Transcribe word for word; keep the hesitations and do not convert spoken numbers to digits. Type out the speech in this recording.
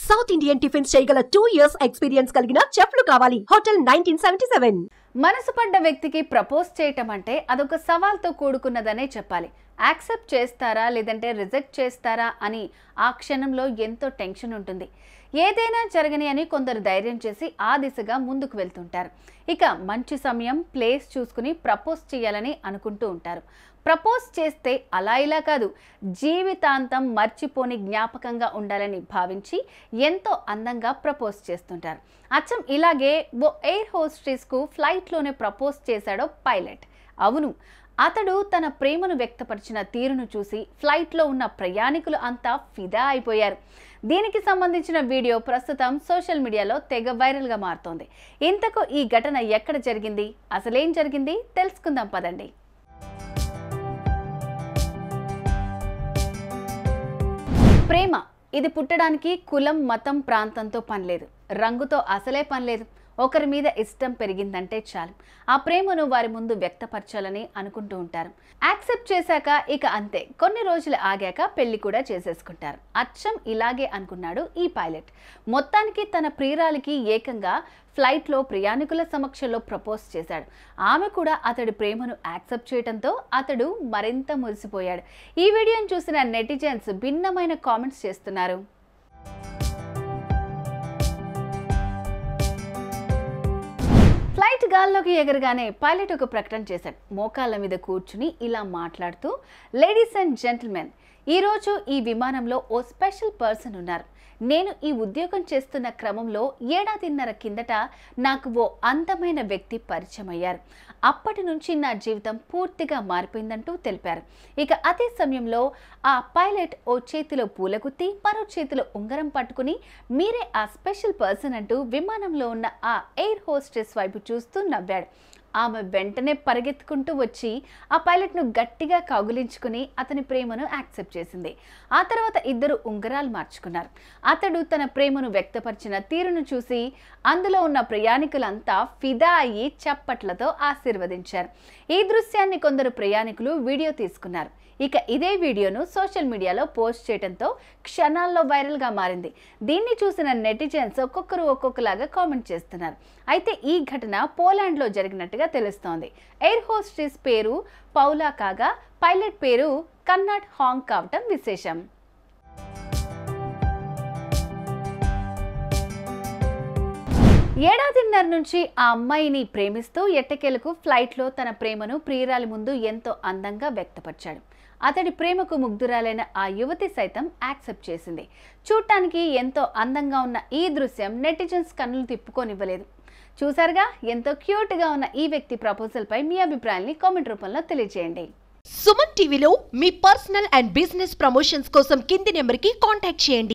South Indian tiffins చేయగల two years experience కలిగిన చెఫ్లు కావాలి. Hotel nineteen seventy seven. మనసు పడ్డ వ్యక్తికి ప్రపోజ్ చేయటం అంటే అదొక సవాల్తో కూడుకున్నదనే చెప్పాలి. యాక్సెప్ట్ చేస్తారా లేదంటే రిజెక్ట్ చేస్తారా అని ఆ క్షణంలో ఎంతో టెన్షన్ ఉంటుంది. ఏదైనా జరగని అని కొందరు ధైర్యం చేసి ఆ దిశగా ముందుకు వెళ్తుంటారు. ఇక మంచి సమయం, ప్లేస్ చూసుకుని ప్రపోజ్ చేయాలని అనుకుంటూ ఉంటారు. ప్రపోజ్ చేస్తే అలా ఇలా కాదు, జీవితాంతం మర్చిపోని జ్ఞాపకంగా ఉండాలని భావించి ఎంతో అందంగా ప్రపోజ్ చేస్తుంటారు. అచ్చం ఇలాగే ఓ ఎయిర్ హోస్టెస్కు ఫ్లైట్లోనే ప్రపోజ్ చేశాడో పైలట్. అవును, అతడు తన ప్రేమను వ్యక్తపరిచిన తీరును చూసి ఫ్లైట్లో ఉన్న ప్రయాణికులు అంతా ఫిదా అయిపోయారు. దీనికి సంబంధించిన వీడియో ప్రస్తుతం సోషల్ మీడియాలో తెగ వైరల్గా మారుతోంది. ఇంతకు ఈ ఘటన ఎక్కడ జరిగింది, అసలేం జరిగింది తెలుసుకుందాం పదండి. ప్రేమ ఇది పుట్టడానికి కులం, మతం, ప్రాంతంతో పనిలేదు. రంగుతో అసలే పనిలేదు. ఒకరి మీద ఇష్టం పెరిగిందంటే చాలు ఆ ప్రేమను వారి ముందు వ్యక్తపరచాలని అనుకుంటూ ఉంటారు. యాక్సెప్ట్ చేశాక ఇక అంతే, కొన్ని రోజులు ఆగాక పెళ్లి కూడా చేసేసుకుంటారు. అచ్చం ఇలాగే అనుకున్నాడు ఈ పైలట్. మొత్తానికి తన ప్రియురాలికి ఏకంగా ఫ్లైట్లో ప్రయాణికుల సమక్షంలో ప్రపోజ్ చేశాడు. ఆమె కూడా అతడి ప్రేమను యాక్సెప్ట్ చేయడంతో అతడు మరింత మురిసిపోయాడు. ఈ వీడియోను చూసిన నెటిజన్స్ భిన్నమైన కామెంట్స్ చేస్తున్నారు. ఫ్లైట్ గాల్లోకి ఎగరగానే పైలట్ ఒక ప్రకటన చేశాడు. మోకాళ్ళ మీద కూర్చుని ఇలా మాట్లాడుతూ, లేడీస్ అండ్ జెంటిల్మెన్, ఈరోజు ఈ విమానంలో ఓ స్పెషల్ పర్సన్ ఉన్నారు. నేను ఈ ఉద్యోగం చేస్తున్న క్రమంలో ఏడాదిన్నర కిందట నాకు ఓ అందమైన వ్యక్తి పరిచయం అయ్యారు. అప్పటి నుంచి నా జీవితం పూర్తిగా మారిపోయిందంటూ తెలిపారు. ఇక అదే సమయంలో ఆ పైలట్ ఓ చేతిలో పూలగుత్తి, మరో చేతిలో ఉంగరం పట్టుకుని మీరే ఆ స్పెషల్ పర్సన్ అంటూ విమానంలో ఉన్న ఆ ఎయిర్ హోస్టెస్ వైపు చూస్తూ నవ్వాడు. ఆమె వెంటనే పరిగెత్తుకుంటూ వచ్చి ఆ పైలట్ను గట్టిగా కౌగిలించుకుని అతని ప్రేమను యాక్సెప్ట్ చేసింది. ఆ తర్వాత ఇద్దరు ఉంగరాలు మార్చుకున్నారు. అతడు తన ప్రేమను వ్యక్తపరిచిన తీరును చూసి అందులో ఉన్న ప్రయాణికులంతా ఫిదా అయ్యి చప్పట్లతో ఆశీర్వదించారు. ఈ దృశ్యాన్ని కొందరు ప్రయాణికులు వీడియో తీసుకున్నారు. ఇక ఇదే వీడియోను సోషల్ మీడియాలో పోస్ట్ చేయడంతో క్షణాల్లో వైరల్గా మారింది. దీన్ని చూసిన నెటిజన్స్ ఒక్కొక్కరు ఒక్కొక్కలాగా కామెంట్ చేస్తున్నారు. అయితే ఈ ఘటన పోలాండ్లో జరిగినట్టుగా తెలుస్తోంది. ఎయిర్ హోస్టెస్ పేరు పౌలా కాగా పైలట్ పేరు కన్నాట్ హాంగ్ కావటం విశేషం. ఏడాదిన్నర నుంచి ఆ అమ్మాయిని ప్రేమిస్తూ ఎట్టకేలకు ఫ్లైట్లో తన ప్రేమను ప్రియురాలి ముందు ఎంతో అందంగా వ్యక్తపరిచాడు. అతడి ప్రేమకు ముగ్ధురాలైన ఆ యువతి సైతం యాక్సెప్ట్ చేసింది. చూడటానికి ఎంతో అందంగా ఉన్న ఈ దృశ్యం నెటిజన్స్ కన్నులు తిప్పుకోనివ్వలేదు. చూసారుగా, ఎంతో క్యూట్గా ఉన్న ఈ వ్యక్తి ప్రపోజల్ పై మీ అభిప్రాయాన్ని కామెంట్ రూపంలో తెలియజేయండి. సుమన్ టీవీలో మీ పర్సనల్ అండ్ బిజినెస్ ప్రమోషన్స్ కోసం కింది నెంబర్కి కాంటాక్ట్ చేయండి.